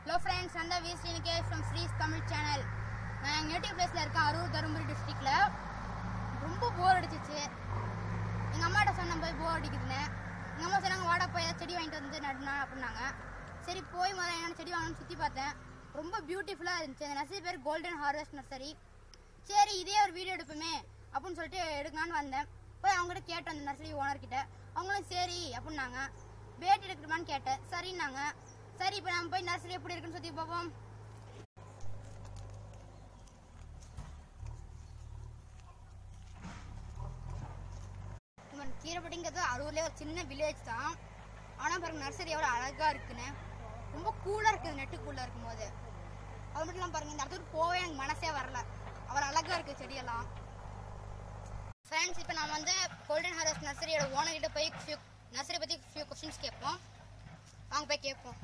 Hello friends, I'm the VSTNK from Freeze Tamil channel. நான் எங்கள் native பிளேஸில் இருக்கேன், அரூர் தருமபுரி டிஸ்ட்ரிக்டில். ரொம்ப போர் அடிச்சிச்சு. எங்கள் அம்மாட்ட சொன்னேன் போய் போர் அடிக்குதுன்னு. எங்கள் அம்மா சொன்னாங்க வாடா போய் ஏதாவது செடி வாங்கிட்டு வந்து நடுனா அப்படின்னாங்க. சரி போய் முதல்ல என்னென்ன செடி வாங்கணும்னு சுற்றி பார்த்தேன். ரொம்ப பியூட்டிஃபுல்லாக இருந்துச்சு. அந்த நர்சரி பேர் கோல்டன் ஹார்வெஸ்ட் நர்சரி. சரி இதே ஒரு வீடியோ எடுப்போமே அப்படின்னு சொல்லிட்டு எடுக்கலான்னு வந்தேன். போய் அவங்ககிட்ட கேட்டேன், அந்த நர்சரி ஓனர்கிட்ட. அவங்களும் சரி அப்படின்னாங்க. பேட்டி எடுக்கணுமான்னு கேட்டேன், சரின்னாங்க. சரி இப்போ நம்ம போய் நர்சரி எப்படி இருக்குன்னு சுற்றி பார்ப்போம். கீரைப்பட்டிங்கிறது அரூர்லேயே ஒரு சின்ன வில்லேஜ் தான். ஆனால் பாருங்க நர்சரி எவ்வளோ அழகாக இருக்குன்னு. ரொம்ப கூலாக இருக்குது நெட்டுக்குள்ளே இருக்கும்போது. அது மட்டும் இல்லாமல் பாருங்கள், இந்த இடத்துக்கு போவே எனக்கு மனசே வரல, அவ்வளோ அழகாக இருக்குது செடியெல்லாம். ஃப்ரெண்ட்ஸ், இப்போ நான் வந்து கோல்டன் ஹார்வெஸ்ட் நர்சரியோட ஓனர்கிட்ட போய் நர்சரி பற்றி ஃபியூ கொஸ்டின்ஸ் கேட்போம். வாங்க போய் கேட்போம்.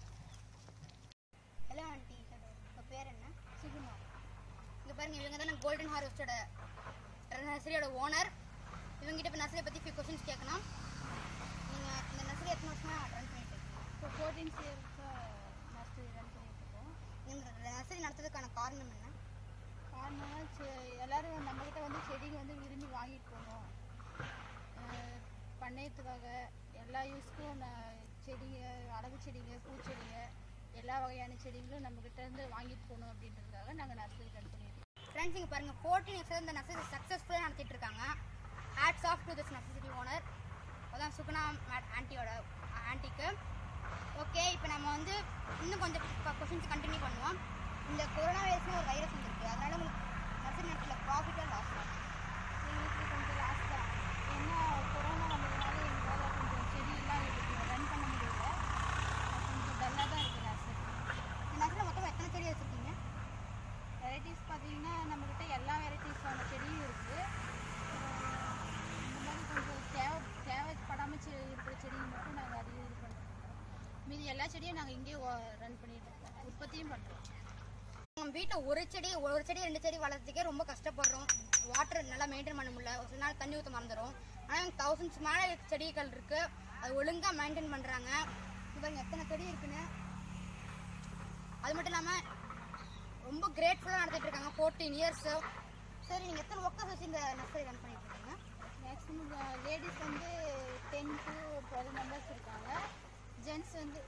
ஹலோ ஆண்டி, உங்கள் பேர் என்ன? சுகுமா. இங்கே பாருங்கள், இவங்க தான் கோல்டன் ஹார்வெஸ்டோட நர்சரியோட ஓனர். இவங்ககிட்ட இப்போ நர்சரி பற்றி ஃபியூ கொஸ்டின்ஸ் கேட்கணும். நீங்கள் இந்த நர்சரி எத்தனை வருஷமாக ரன் பண்ணிட்டு இருக்கீங்க? இப்போ 14 இயர்ஸாக நர்சரி ரன் பண்ணிட்டு இருக்கோம். இந்த நர்சரி நடத்துறதுக்கான காரணம் என்ன? காரணம் எல்லோரும் நம்மக்கிட்ட வந்து செடிங்க வந்து விரும்பி வாங்கிட்டு போகணும், பண்ணையத்துக்காக எல்லா யூஸ்க்கும் செடிங்க, அழகு செடிங்க, பூச்செடிங்க, எல்லா வகையான செடிங்களும் நம்மக்கிட்ட இருந்து வாங்கிட்டு போகணும் அப்படின்றதுக்காக நாங்கள் நர்சரி ரன் பண்ணிட்டு இருக்கோம். ஃப்ரெண்ட்ஸ், இங்கே பாருங்கள் 14 இயர்ஸ் இந்த நர்சரி சக்ஸஸ்ஃபுல்லாக நடத்திட்டு இருக்காங்க. Hats off to this nursery owner. அதான் சுகுணா ஆண்டியோட ஆண்டிக்கு. ஓகே, இப்போ நம்ம வந்து இன்னும் கொஞ்சம் கொஸ்டின்ஸ் கண்டினியூ பண்ணுவோம். இந்த கொரோனா வைரஸ்னு ஒரு வைரஸ் வந்துருக்கு, அதனால உங்களுக்கு நர்சரி நேரத்தில் ப்ராஃபிட்டாக லாஸ் தான்? எங்களுக்கு கொஞ்சம் லாஸ் தான். ஏன்னா கொரோனா வந்ததுனால எங்களால் கொஞ்சம் செடியெல்லாம் ரன் பண்ண முடியல. கொஞ்சம் டல்லாக தான் இருக்குது நர்சரி. இந்த நர்சரியில் மொத்தம் எத்தனை செடி வச்சுருக்கீங்க? வெரைட்டிஸ் பார்த்தீங்கன்னா நம்மக்கிட்ட எல்லா வெரைட்டிஸான செடியும் இருக்குது. இந்த மாதிரி கொஞ்சம் தேவைப்படாமல் இருக்கிற செடிங்க மட்டும் நாங்கள் அதிகம் இது பண்ணுறோம். மீதி எல்லா செடியும் நாங்கள் இங்கேயே ரன் பண்ணிட்டு இருக்கோம், உற்பத்தியும் பண்ணுறோம். நம்ம வீட்டில் ஒரு செடி 2 செடி வளர்த்துக்கே ரொம்ப கஷ்டப்படுறோம். வாட்டர் நல்லா மெயின்டைன் பண்ண முடியல, ஒரு சில நாள் தண்ணி ஊற்ற மறந்துடும். ஆனால் 1000s மேலே செடிகள் இருக்குது, அது ஒழுங்காக மெயின்டைன் பண்ணுறாங்க. இவங்க எத்தனை செடி இருக்குன்னு. அது மட்டும் இல்லாமல் ரொம்ப கிரேட்ஃபுல்லாக நடத்திட்டு இருக்காங்க 14 இயர்ஸு. சரி, நீங்கள் எத்தனை ஒர்க்கர்ஸ் வச்சு இந்த நர்சரி ரன் பண்ணிட்டு இருக்கீங்க? மேக்ஸிமம் லேடிஸ் வந்து 10 to 12 மெம்பர்ஸ் இருக்காங்க. ஜென்ட்ஸ் வந்து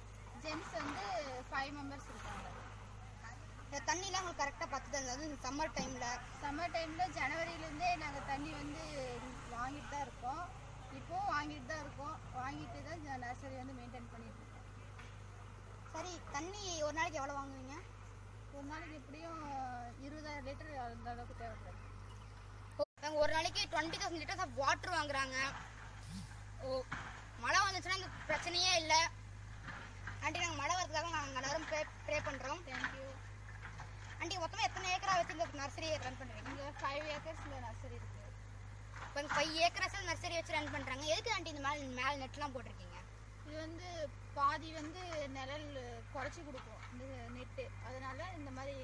5 மெம்பர்ஸ் இருக்காங்க. இந்த தண்ணிலாம் உங்களுக்கு கரெக்டாக பார்த்துட்டு, அதாவது சம்மர் டைமில் ஜனவரியிலேருந்தே நாங்கள் தண்ணி வந்து வாங்கிட்டு தான் இருக்கோம். இப்போது வாங்கிட்டு தான் நர்சரி வந்து மெயின்டைன் பண்ணிட்டு இருக்கோம். சரி, தண்ணி ஒரு நாளைக்கு எவ்வளோ வாங்குவீங்க? ஒரு நாளைக்கு எப்படியும் 20,000 லிட்டர் அந்த அளவுக்கு தேவைப்படுது. நாங்கள் ஒரு நாளைக்கு 20,000 லிட்டர்ஸ் ஆஃப் வாட்டர் வாங்குறாங்க. ஓ, மழை வந்துச்சுன்னா இங்கே பிரச்சனையே இல்லை. ஆண்டி, நாங்கள் மழை வரதுக்காக நாங்கள் எல்லாரும் ப்ரே பண்ணுறோம். தேங்க்யூ. ஆண்டி, மொத்தமாக எத்தனை ஏக்கரா வச்சு இந்த நர்சரியை ரன் பண்ணுறீங்க? இங்கே 5 ஏக்கர்ஸில் நர்சரி இருக்குது. இப்போ 5 ஏக்கர்ஸில் நர்சரி வச்சு ரன் பண்ணுறாங்க. எதுக்கு ஆண்டி இந்த மேலே நெட்லாம் போட்டிருக்கீங்க? இது வந்து பாதி வந்து நிழல் குறைச்சி கொடுக்கும் இந்த நெட்டு. அதனால இந்த மாதிரி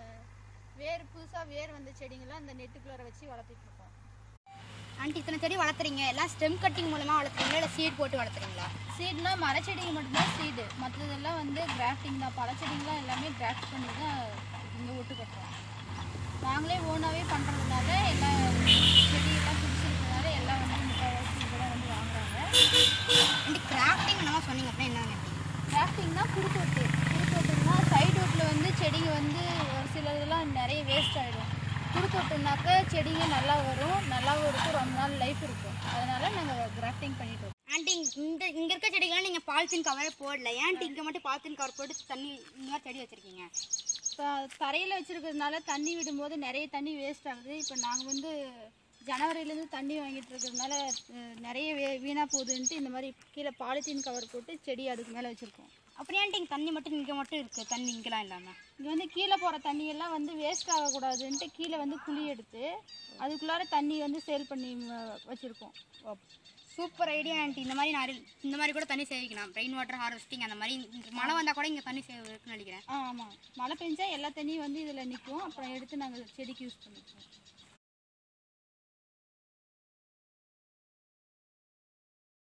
புதுசாக வேர் வந்த செடிங்கெல்லாம் இந்த நெட்டுக்குள்ளார வச்சு வளர்த்துட்டு இருக்கோம். ஆண்டி, இத்தனை செடி வளர்த்துறீங்க, எல்லாம் ஸ்டெம் கட்டிங் மூலமாக வளர்த்துறீங்களா இல்லை சீட் போட்டு வளர்த்துறீங்களா? சீட்னா மரச்செடிங்க மட்டும்தான் சீடு, மற்றதெல்லாம் வந்து கிராஃப்டிங் தான். பழச்செடிங்கெலாம் எல்லாமே கிராஃப்ட் பண்ணி தான் இங்கே ஒட்டு கட்டுறோம். நாங்களே ஓனாகவே பண்ணுறதுனால எல்லா செடியெல்லாம் பிடிச்சிருக்கிறதுனால எல்லாம் வந்து முக்கால்வாசி இதெல்லாம் வந்து வாங்குறாங்க. ஆண்டி, கிராஃப்டிங் நம்ம சொன்னீங்க அப்படின்னா என்னங்க? கிராஃப்டிங்னா குறுக்கோட்டுன்னா சைடு ஓட்டில் வந்து செடிங்க வந்து ஒரு சில இதெல்லாம் நிறைய வேஸ்ட் ஆகிடும். குறுக்கோட்டுனாக்க செடிங்க நல்லாவும் இருக்கும், ரொம்ப நாள் லைஃப் இருக்கும். அதனால் நாங்கள் கிராஃப்டிங் பண்ணிட்டு இருக்கோம். ஆண்டி, இங்கே இருக்க செடிகள்லாம் நீங்கள் பாலித்தீன் கவரே போடல, ஏன்டி இங்கே மட்டும் பாலித்தீன் கவர் போட்டு தண்ணி இந்த மாதிரி செடி வச்சுருக்கீங்க? இப்போ தரையில் வச்சுருக்கிறதுனால தண்ணி விடும்போது நிறைய தண்ணி வேஸ்ட் ஆகுது. இப்போ நாங்கள் வந்து ஜனவரியிலேருந்து தண்ணி வாங்கிட்டு இருக்கிறதுனால நிறைய வீணாக போகுதுன்ட்டு இந்த மாதிரி கீழே பாலித்தீன் கவர் போட்டு செடி அதுக்கு மேலே வச்சுருக்கோம். அப்படியே ஆண்டி, இங்கே தண்ணி மட்டும் இங்கே மட்டும் இருக்குது, தண்ணி இங்கெல்லாம் இல்லாமல்? இங்கே வந்து கீழே போகிற தண்ணியெல்லாம் வந்து வேஸ்ட் ஆகக்கூடாதுன்ட்டு கீழே வந்து குழி எடுத்து அதுக்குள்ளார தண்ணி வந்து சேல் பண்ணி வச்சுருக்கோம். Super idea aunty. இந்த மாதிரி கூட தண்ணி சேவிக்கலாம். ரெயின் வாட்டர் ஹார்வெஸ்டிங் அந்த மாதிரி. மழை வந்தால் கூட இங்கே தண்ணி சேவிக்குன்னு நினைக்கிறேன். ஆமாம், மழை பெஞ்சா எல்லா தண்ணியும் வந்து இதில் நிற்கும். அப்புறம் எடுத்து நாங்கள் செடிக்கு யூஸ் பண்ணிக்குவோம்.